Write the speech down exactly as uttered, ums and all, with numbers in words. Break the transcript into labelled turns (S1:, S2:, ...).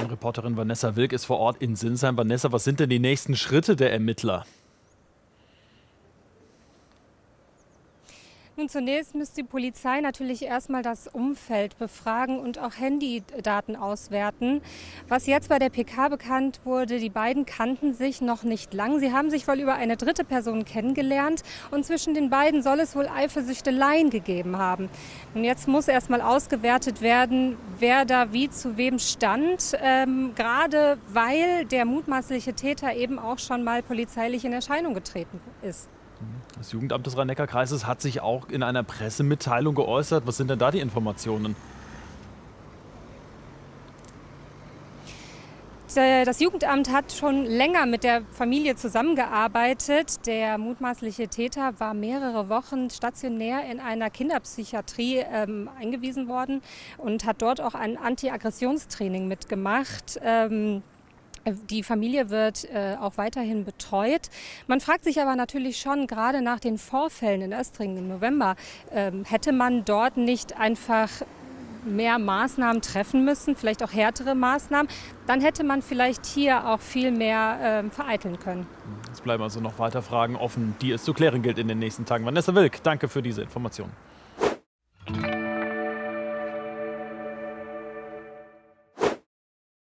S1: Reporterin Vanessa Wilk ist vor Ort in Sinsheim. Vanessa, was sind denn die nächsten Schritte der Ermittler?
S2: Nun, zunächst müsste die Polizei natürlich erstmal das Umfeld befragen und auch Handydaten auswerten. Was jetzt bei der P K bekannt wurde, die beiden kannten sich noch nicht lang. Sie haben sich wohl über eine dritte Person kennengelernt und zwischen den beiden soll es wohl Eifersüchteleien gegeben haben. Und jetzt muss erstmal ausgewertet werden, wer da wie zu wem stand, ähm, gerade weil der mutmaßliche Täter eben auch schon mal polizeilich in Erscheinung getreten ist.
S1: Das Jugendamt des Rhein-Neckar-Kreises hat sich auch in einer Pressemitteilung geäußert. Was sind denn da die Informationen?
S2: Das Jugendamt hat schon länger mit der Familie zusammengearbeitet. Der mutmaßliche Täter war mehrere Wochen stationär in einer Kinderpsychiatrie ähm, eingewiesen worden und hat dort auch ein Anti-Aggressionstraining mitgemacht. Ähm, Die Familie wird äh, auch weiterhin betreut. Man fragt sich aber natürlich schon, gerade nach den Vorfällen in Östringen im November, äh, hätte man dort nicht einfach mehr Maßnahmen treffen müssen, vielleicht auch härtere Maßnahmen. Dann hätte man vielleicht hier auch viel mehr äh, vereiteln können.
S1: Es bleiben also noch weiter Fragen offen, die es zu klären gilt in den nächsten Tagen. Vanessa Wilk, danke für diese Information.